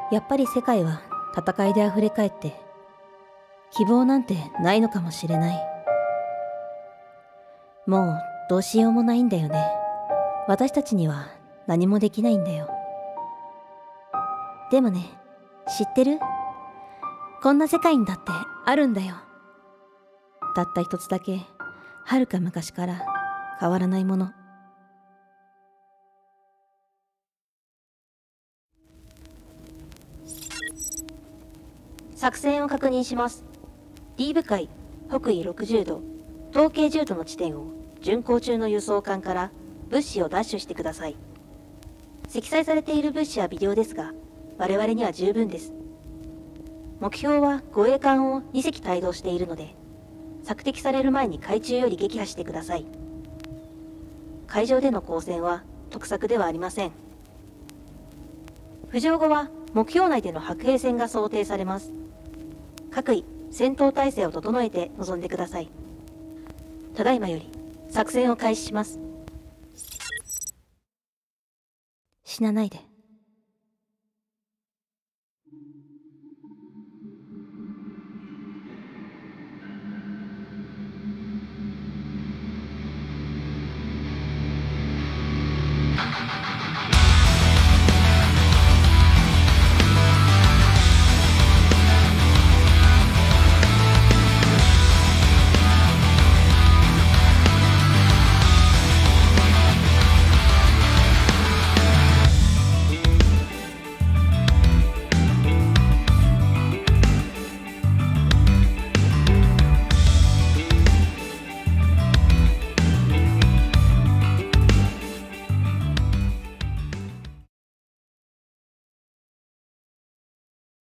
やっぱり世界は戦いで溢れ返って希望なんてないのかもしれない。もうどうしようもないんだよね。私たちには何もできないんだよ。でもね、知ってる？こんな世界にだってあるんだよ。たった一つだけ、遥か昔から変わらないもの。作戦を確認します。D 部海、北緯60度、東経10度の地点を巡航中の輸送艦から物資を奪取してください。積載されている物資は微量ですが、我々には十分です。目標は護衛艦を2隻帯同しているので、索敵される前に海中より撃破してください。海上での交戦は得策ではありません。浮上後は目標内での白兵戦が想定されます。各位、戦闘態勢を整えて臨んでください。ただいまより作戦を開始します。死なないで。